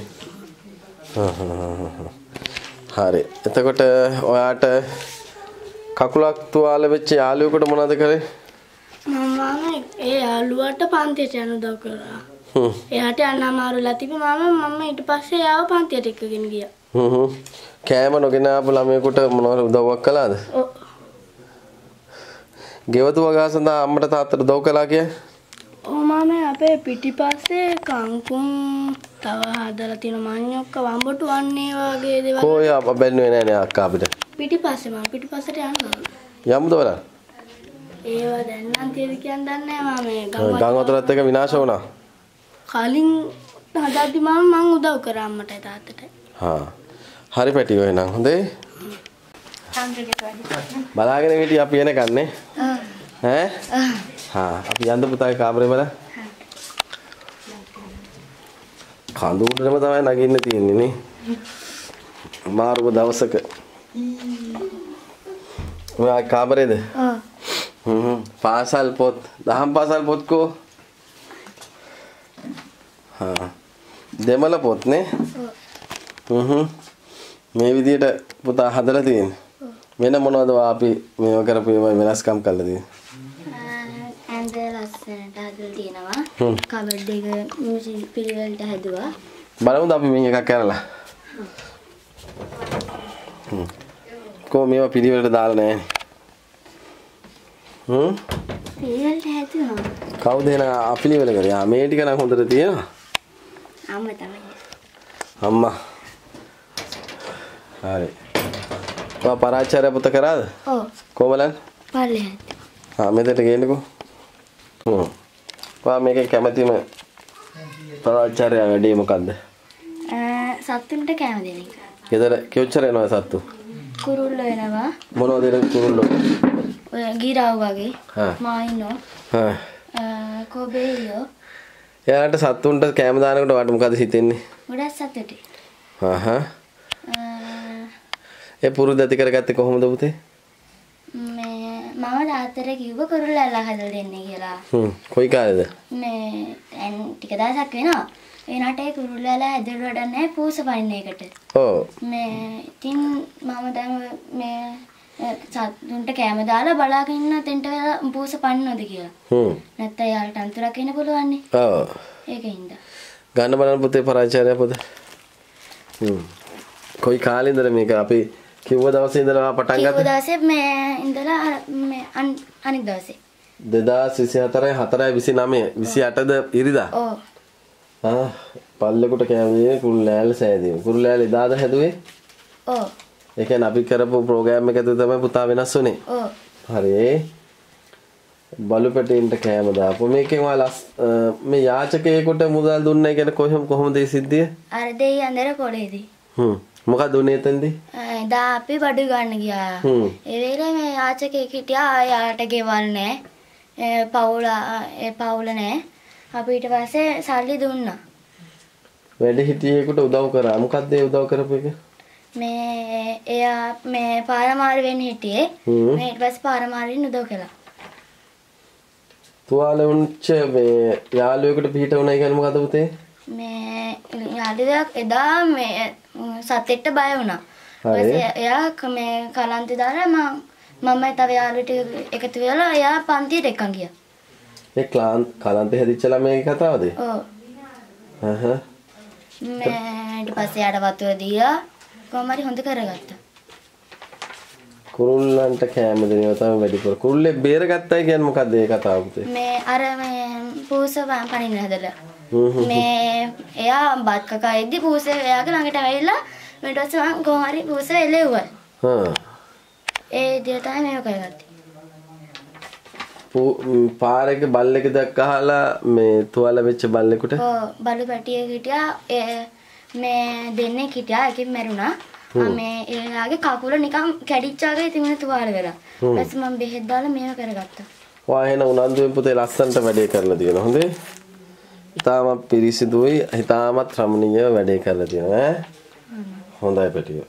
හරි. එතකොට ඔයාට කකුලක් තුවාල වෙච්ච යාළුවෙකුට මොනවද කරේ? මම ඒ යාළුවාට පන්තියට යන උදව් කරා. හ්ම්. එයාට යන්න අමාරුලා තිබි මම මම ඊට පස්සේ යාව පන්තියට එක්කගෙන ගියා. හ්ම් හ්ම්. කෑම නොගෙන ආපු ළමයෙකුට මොනවද උදව්වක් කළාද? ඔව්. ගෙවතු වගා සඳහා අම්මට තාත්තට උදව් කළා කියන්නේ? ඔව් මම අපේ පිටිපස්සේ කංකුම් තව හදලා තියෙන මඤ්ඤොක්ක වම්බටු වන්නේ වගේ දේවල්. කොහේ අප බැන්නුවේ නෑ නේ අක්කා අපිට. පිටිපස්සේ මම පිටිපස්සට යනවා. යමුද බලන්න. ඒවා දැන් නම් තියෙද කියන්න දන්නේ නෑ මම ගම් වතුරත් එක විනාශ වුණා. කලින් හදාද්දි මම මං උදව් කරා අම්මට තාත්තට. හා. හරි පැටි ඔය නම් හොඳේ. බලාගෙන හිටිය අපි එනකන් නේ. ඈ? හා අපි යන්න පුතාගේ කාමරේ බලන්න. කඳු උඩටම තමයි නගින්න තියෙන්නේ නේ. මාරුම දවසක. ඔයා කාමරේද? ඔව්. හ්ම් පාසල් පොත් දහම් පාසල් පොත් කෝ? හා දෙමළ පොත් නේ? ඔව්. හ්ම් මේ විදියට පුතා හදලා තියෙන්නේ. වෙන මොනවද අපි මේව කරපු ඒවා වෙනස්කම් කරලා තියෙන්නේ? ඇඳ ලස්සනට හදලා තියෙනවා. කබඩ් එක මියුසික් පිළිවෙලට හැදුවා. බලමුද අපි මේ එකක් කරලා? හ්ම්. කොහොම මේවා පිළිවෙලට දාලා නැහැ. හ්ම්? පිළිවෙලට හැදුවා. කවුද එන අපිළිවෙල කරේ? ආ මේ ටික නම් හොඳට තියෙනවා. අම්මා තමයි. අම්මා. හරි. ඔයා පරාචාර්ය පුත කරාද? ඔව්. කොහමලන්? පල්ලෙහාට. ආ මෙතනට ගේන්නකෝ. හ්ම්. ඔයා මේකේ කැමැතිම පරාචාර්ය වැඩේ මොකද්ද? සත්තුන්ට කෑම දෙන එක. ගෙදර කොච්චර එනවා සත්තු? කුරුල්ලෝ එනවා. මොනවද එන කුරුල්ලෝ? ඔය ගිරාව් වගේ. හා. මායිනෝ. හා. කොබේයෝ. එයාලට සත්තුන්ට කෑම දානකොට ඔයාට මොකද හිතෙන්නේ? ගොඩක් සතුටුයි. හා හා. ඒ පුරුදු ඇති කරගත්තේ කොහොමද පුතේ? මේ මම තාත්තට කිව්ව කුරුල්ලලා හදලා දෙන්න කියලා. හ්ම්. කොයි කාලේද? මේ දැන් ටික දවසක් වෙනවා. ඒ නටේ කුරුල්ලලා ඇදලා වැඩන්නේ පූස පනින එකට. ඔව්. මේ ඉතින් මම දැන් මේ සතුන්ට කැම දාලා බලාගෙන ඉන්න තෙන්ට පූස පන්නනොද කියලා. හ්ම්. නැත්නම් යාලට අන්තරක් එන්න පුළුවන් නේ. ඔව්. ඒකින්ද. ගන්න බලන්න පුතේ පරාචාර්ය පොත. හ්ම්. කොයි කාලේ ඉඳලා මේක අපි කිව්ව දවසේ ඉඳලා පටන් ගත්තේ? කිව්ව දවසේ මේ ඉඳලා මේ අනිත් දවසේ. දෙදාස් විසිහතරයි හතරයි විසිනමය විසිඅටද ඉරිදා. ඔව්. ආ පල්ලෙකුට කැමතිනේ කුරුල්ලෑල්ල සෑදීම. කුරුල්ලෑල්ල එදාද හැදුවේ? ඔව්. ඒ කියන්නේ අපි කරපු ප්‍රෝග්‍රෑම් එක ඇතුළේ තමයි පුතා වෙනස් වුනේ. ඔව්. හරි. බලු පැටින්ට කැම දාපු මේකෙන් ඔයාලා මේ යාචකයෙකුට මුදල් දුන්නේ කියන්නේ කොහොම කොහොමද ඒ සිද්ධිය? අර දෙයි අnder කොලේදී. හ්ම්. මොකද උනේ එතෙන්දී? එදා අපි බඩු ගන්න ගියා. හ්ම්. ඒ වෙලේ මේ යාචකයෙක් හිටියා. යාට ගෙවල් නැහැ. ඒ පවුල ඒ පවුල නැහැ. අපි ඊට පස්සේ සල්ලි දුන්නා. වැඩි හිටියෙකුට උදව් කරා. මොකද්ද ඒ උදව් කරපු එක? මේ එයා මේ පාරමාරු වෙන්න හිටියේ. හ්ම්. මේ ඊට පස්සේ පාරමාරුවෙන් උදව් කළා. තුවාල වුණච්ච මේ යාළුවෙකුට පිට වුණා කියන්නේ මොකද පුතේ? මේ යාළුවෙක් එදා මේ සතෙක්ට බය වුණා. හරි. ඊපස්සේ එයා මේ කලන්තේ දාලා මම මම තව යාළුවෝ ටික එකතු වෙලා එයා පන්තියට එක්කන් ගියා. ඒ ක්ලාන්ත කලන්තේ හැදිච්ච ළමයි කතාවද? ඔව්. හහ. මේ ඊට පස්සේ යාට වතුර දීලා කොහොම හරි හොඳ කරගත්තා. කුරුල්ලන්ට කැම දෙනවා තමයි වැඩිපුර. කුරුල්ලේ බේරගත්තයි කියන්නේ මොකද්ද ඒ කතාව පුතේ? මේ අර මේ පූස පනින්න හදලා. හ්ම් හ්ම්. මේ එයා බත් කකා ඉද්දි පූස එයාගේ ළඟට ඇවිල්ලා ඊට පස්සේ මම කොහොම හරි පූස එලෙව්වා. හා. ඒ විදිහට තමයි මේක කරගත්තේ. පාරක බල්ලෙක් දැක්කහලා මේ තුවාල වෙච්ච බල්ලෙකුට ඔව් බලු පැටියෙක් හිටියා ඒ මේ දෙන්නේ හිටියා එකෙන් මැරුණා. මේ එයාගේ කකුල නිකන් කැඩිච්ච වගේ තිබුණ තුවාල වෙලා. ඊපස්සේ මම බෙහෙත් දාලා මේව කරගත්තා. ඔයා එන උනන්දුවෙන් පුතේ ලස්සනට වැඩේ කරලා තියෙනවා. හොඳේ. ඉතාමත් පිරිසිදුයි, ඉතාමත් රමණීය වැඩේ කරලා තියෙනවා ඈ. හොඳයි පැටියෝ.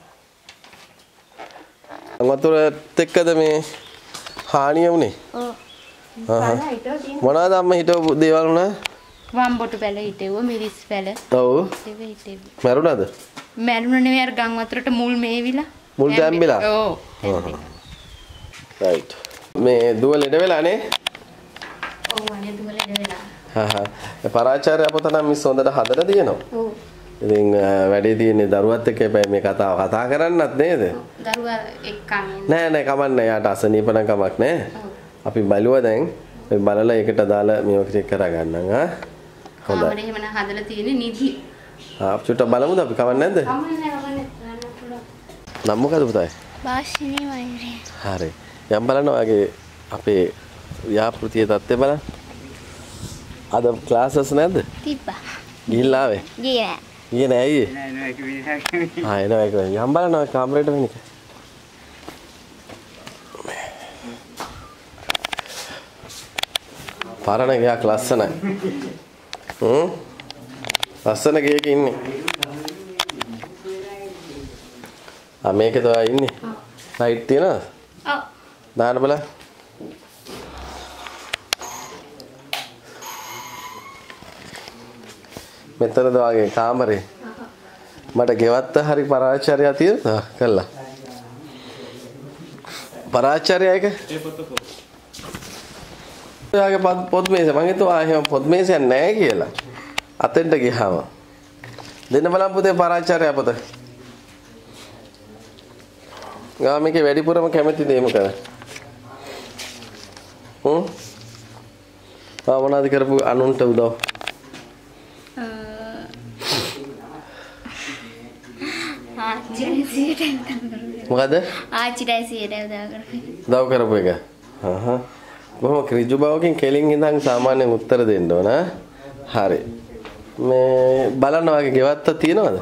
වතුරත් එක්කද මේ හානිය උනේ? ඔව්. මොනවාද අම්ම හිටවපු දේවල් උනා? වම්බොටු පැල හිටෙව්වා මිරිස් පැල. ඔව්. ඒක හිටෙව්වා. මැරුණාද? මැරුණ නෙවෙයි අර ගම් වතුරට මුල් මේවිලා. මුල් දැම්බිලා? ඔව්. රයිට්. මේ දුව ලෙඩ වෙලා නේ? ඔව් අනේ දුව ලෙඩ වෙලා. හා හා. ඒ පරාචාර්ය අපත නම් මිස් හොඳට හදලා තියෙනවා. ඔව්. ඉතින් වැඩේ තියෙන්නේ දරුවත් එක්ක එපා මේ කතාව කතා කරන්නත් නේද? දරුවා එක්කම නෑ නෑ කමන්නේ. යාට අසනීප නම් කමක් නෑ. අපි බලුවා දැන්. අපි බලලා ඒකට දාලා මේක චෙක් කරගන්නම් ආ. හොඳයි. කාමරේ එහෙම නම් හදලා තියෙන්නේ නිදි. ආ චුට්ටක් බලමුද අපි කමක් නැද්ද? කමන්නේ නැහැ කමන්නේ. නම් මොකද පුතයි? වාෂිනී වෛරය. හරි. යම් බලන්න ඔයාගේ අපේ ව්‍යාපෘතියේ තත්ත්වය බලන්න. අද ක්ලාසස් නැද්ද? තිබ්බා. ගිහිල්ලා ආවේ? ගියේ නෑ. ගියේ නෑ අයියේ? නෑ නෑ ඒක විදිහට. ආ එනවා ඒක. යම් බලන්න ඔය කාමරේට වෙන එක. පාරණ ගයක් ලස්සනයි. හ්ම්. ලස්සන ගයක ඉන්නේ. ආ මේකේ තමයි ඉන්නේ. ලයිට් තියනවද? ඔව්. දාන්න බලන්න. මෙතනද වගේ කාමරේ. මට ගෙවත්ත හරි පරාචාර්යයා තියෙනවා කළා. පරාචාර්යයා එක? ඒ පොතක. ඔයාගේ පොත් මේසෙ මං හිතුවා එහෙම පොත් මේසයක් නැහැ කියලා. අතෙන්ට ගියාම. දෙන්න බලන්න පුතේ පරාචාර්යයා පොත. ගා මේකේ වැඩිපුරම කැමති දේ මොකද? හ්ම්? ආ මොනවද කරපු අනුන්ට උදව්? මොකද? ආච්චිටයි සීයට උදව් කරපු. උදව් කරපු එක. හහ. බොහොම ඍජු බවකින් කෙලින් ඉඳන් සාමාන්‍යයෙන් උත්තර දෙන්න ඕන. හරි. මේ බලන්න වගේ ගෙවත්ත තියෙනවද?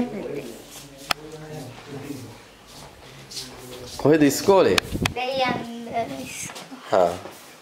කොහෙද ඉස්කෝලේ? දෙයයන් හා.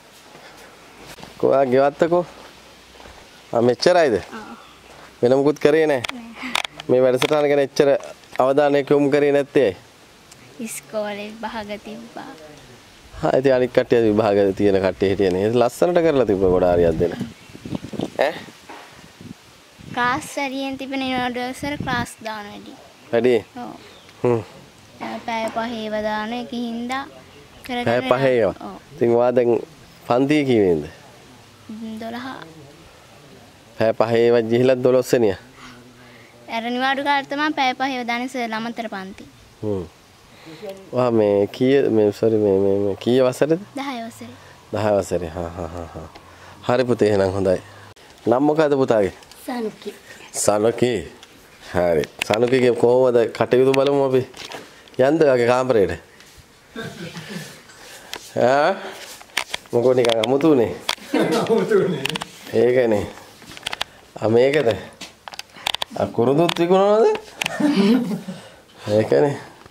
කොහා ගෙවත්තකෝ? ආ මෙච්චරයිද? වෙන මොකුත් කරේ නැහැ. මේ වැඩසටහන ගැන එච්චර අවධානයක් යොමු කරේ නැත්තේ. ඉස්කෝලේ විභාග තිබ්බා. හා ඉතින් අනික් කට්ටිය විභාග තියෙන කට්ටිය හිටියනේ. ලස්සනට කරලා තිබ්බා ගොඩ හරියක් දෙන. ඈ? ක්ලාස් හරියෙන් තිබෙන ඉනෝඩර්සර් ක්ලාස් දාන වැඩි. වැඩි? ඔව්. හ්ම්. පැය පහේව දාන එක හින්දා පැය පහේව. ඉතින් ඔයා දැන් පන්තිය කීවෙන්ද? දොළහ. පැය පහේව ගිහිල්ලා දොළොස් වෙනිය. අර නිවාඩු කාලේ තමයි පැය පහේව දාන්නේ සර් ළමතර පන්ති. හ්ම්. ඔයා මේ කීය මේ සෝරි මේ මේ මේ කීය වසරේද? දහය වසරේ. දහය වසරේ. හා හා හා හා. හරි පුතේ එහෙනම් හොඳයි. නම් මොකද පුතාගේ? සනුකි. සනුකි. හරි. සනුකිගේ කොහොමද කටයුතු බලමු අපි. යන්ද ඔයාගේ කාමරේට. ආ මොකෝ නිකන් අමුතුනේ. අමුතුනේ. ඒකනේ. ආ මේකද? ආ කුරුදුත් විකුණනවද? ඒකනේ.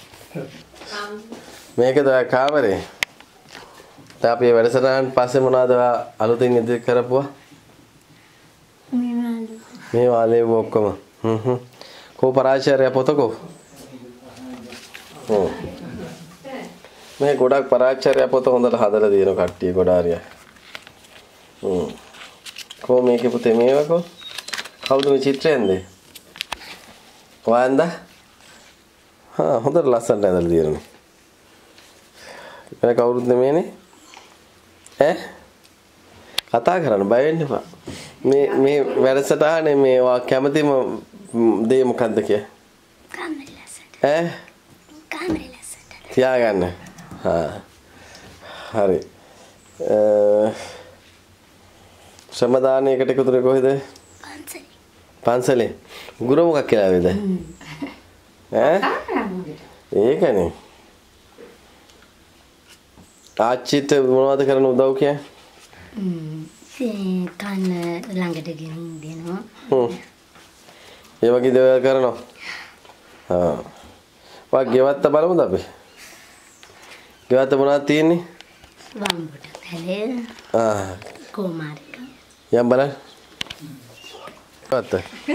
මේකද ඔයා කාමරේ? දැන් අපි වැඩසටහන් පස්සේ මොනවද ඔයා අලුතින් ඉදිරි කරපුවා? මේ වාලේ ඔක්කොම. හ්ම් හ්ම්. කෝ පරාචාර්ය පොතකෝ? හ්ම්. මේ ගොඩක් පරාචාර්ය පොත හොඳට හදලා දිනන කට්ටිය ගොඩාරිය. හ්ම්. කෝ මේකේ පුතේ මේවකෝ? කවුද මේ චිත්‍රයෙන්ද? ඔයාන්ද? හා හොඳට ලස්සනට ඇඳලා දිනන්නේ. වෙන කවුරුත් නෙමෙයිනේ. ඈ? කතා කරන්න බය වෙන්න එපා. මේ මේ වැඩසටහනේ මේ වා කැමතිම දේ මොකද්ද කිය? කාමරේ ලස්සනට. ඈ? කාමරේ ලස්සනට. තියාගන්න. හා. හරි. අ සමාදානයකට එකතුනේ කොහෙද? පන්සලේ. පන්සලේ. ගුරු මොකක් කියලා වේද? ඈ? ඒකනේ. ආච්චිට මොනවද කරන්න උදව් කියන්නේ? ම් කන්න ළඟට ගෙනින් දෙනවා. හ්ම්. ඒ වගේ දේවල් කරනවා. ආ. වා ගෙවත්ත බලමුද අපි? ගෙවත්ත මොනවද තියෙන්නේ? වම්බුට පැලේ. ආ. කුමාරික. යම් බලන්න. ගෙවත්ත.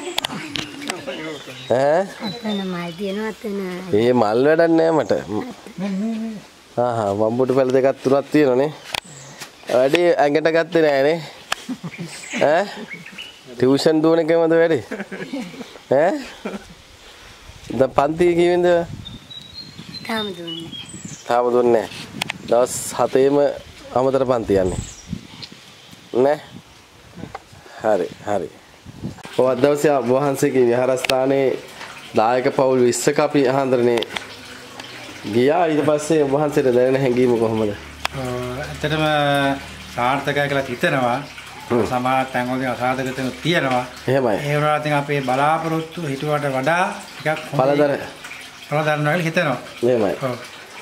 ඈ? අතන මල් දිනනවා අතන. ඒ මල් වැඩක් නෑ මට. ආහා වම්බුට පැල දෙකක් තුනක් තියෙනනේ. වැඩි ඇඟට ගත්තේ නෑනේ. ඈ? ටියුෂන් දුවන එකමද වැඩි? ඈ? දැන් පන්ති කීවෙන්ද? තාම දුන්නේ. තාම දුන්නේ නෑ. දවස් හතේම අමතර පන්ති යන්නේ. නේ? හරි හරි. ඔය දවසේ වහන්සේගේ විහාරස්ථානයේ දායක පවුල් විස්සක අපි අහන්දරනේ ගියා. ඊට පස්සේ වහන්සේට දැනෙන හැඟීම කොහොමද? ඇත්තටම සාර්ථකයි කියලා හිතනවා. සමහර තැන්වලදී අසාධක තැන් තියෙනවා. එහෙමයි. ඒ වුණාට ඉතින් අපේ බලාපොරොත්තු හිතුවට වඩා ටිකක් පළදර පළදරනවා කියලා හිතෙනවා. එහෙමයි. ඔව්.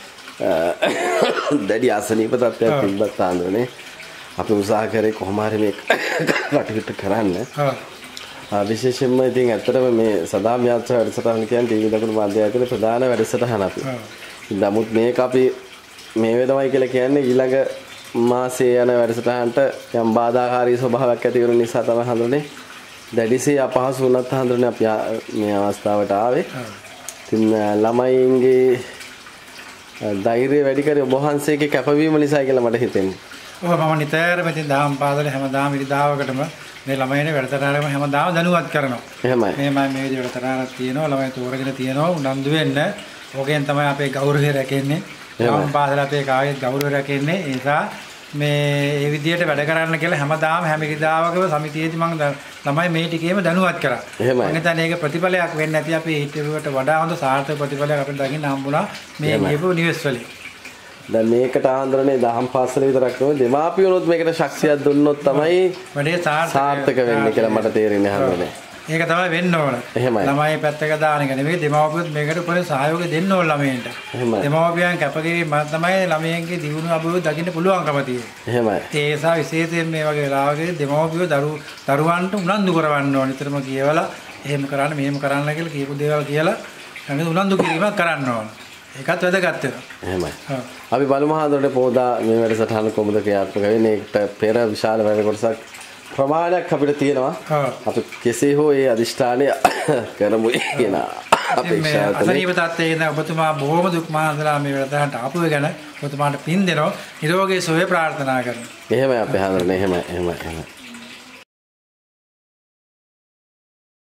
දැඩි අසනීප තත්ත්වයක් තිබ්බත් ආන්දරනේ අපි උත්සාහ කරේ කොහොම හරි මේ කටයුතු කරන්න. ඔව්. විශේෂයෙන්ම ඉතින් ඇත්තටම මේ සදාම් යාත්‍රා වැඩසටහන කියන්නේ ටීවී දකුණු මාධ්‍ය ඇතුලේ ප්‍රධාන වැඩසටහන අපි. නමුත් මේක අපි මේ වෙනවයි කියලා කියන්නේ ඊළඟ මාසයේ යන වැඩසටහනට යම් බාධාකාරී ස්වභාවයක් ඇති වෙන නිසා තමයි හඳුනන්නේ. දැඩිසේ අපහසු වුණත් හඳුනන්නේ අපි මේ අවස්ථාවට ආවේ. ඉතින් ළමයින්ගේ ධෛර්යය වැඩි කරේ ඔබ වහන්සේගේ කැපවීම නිසා කියලා මට හිතෙන්නේ. ඔව් මම නිතරම ඉතින් දහම් පාසලේ හැමදාම ඉරිදාවකටම මේ ළමයිනේ වැඩසටහනම හැමදාම දැනුවත් කරනවා. එහෙමයි. මේ මම මේ විදිහට වැඩසටහනක් තියෙනවා ළමයි තෝරගෙන තියෙනවා උනන්දු වෙන්න. ඕකෙන් තමයි අපේ ගෞරවය රැකෙන්නේ. දහම් පාසල අපේ කායයේ ගෞරවය රැකෙන්නේ. ඒ නිසා මේ මේ විදිහට වැඩ කරන්න කියලා හැමදාම හැම ඉරිදාවකම සමිතියේදී මම ළමයි මේ ටිකේම දැනුවත් කරා. මම හිතන්නේ ඒක ප්‍රතිඵලයක් වෙන්නේ නැති අපේ හිතුවට වඩා හොඳ සාර්ථක ප්‍රතිඵලයක් අපිට දකින්න හම්බුණා මේ කියපු නිවෙස් වලින්. දැන් මේකට ආන්දරනේ දහම් පාසල විතරක් නෙවෙයි දෙමාපියනොත් මේකට ශක්තියක් දුන්නොත් තමයි වැඩේ සාර්ථක වෙන්නේ කියලා මට තේරෙන්නේ හැමෝටම. ඒක තමයි වෙන්න ඕන. ළමයි පැත්තක දාන එක නෙවෙයි දෙමාපියොත් මේකට උපරිම සහයෝගය දෙන්න ඕන ළමයින්ට. දෙමාපියන් කැපකිරීම තමයි ළමයින්ගේ දියුණුව අභිවෘද්ධිය දකින්න පුළුවන්කම තියෙන්නේ. එහෙමයි. ඒ නිසා විශේෂයෙන් මේ වගේ වෙලාවකදී දෙමාපියෝ දරු දරුවන්ට උනන්දු කරවන්න ඕන. නිතරම කියවලා එහෙම කරන්න මෙහෙම කරන්න කියලා කියපු දේවල් කියලා අනිත් උනන්දු කිරීමක් කරන්න ඕන. ඒකත් වැදගත් වෙනවා. එහෙමයි. අපි බලමු හඳුනට පොදා මේ වැඩසටහන කොහොමද ක්‍රියාත්මක වෙන්නේ. ඒකට පෙර විශාල වැඩ කොටසක් ප්‍රමාණයක් අපිට තියෙනවා. අපි කෙසේ හෝ ඒ අදිෂ්ඨානය කරමු කියන අපේක්ෂාව තමයි. අසනීප තත්ත්වයේ ඉඳන් ඔබතුමා බොහොම දුක් මහන්සලා මේ වැඩසටහනට ආපු ගැන ඔබතුමාට පින් දෙනවා. නිරෝගී සුවය ප්‍රාර්ථනා කරනවා. එහෙමයි අපේ හඳුනනේ එහෙමයි එහෙමයි එහෙමයි.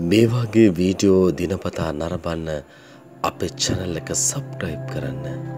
මේ වගේ වීඩියෝ දිනපතා නරඹන්න අපේ channel එක subscribe කරන්න.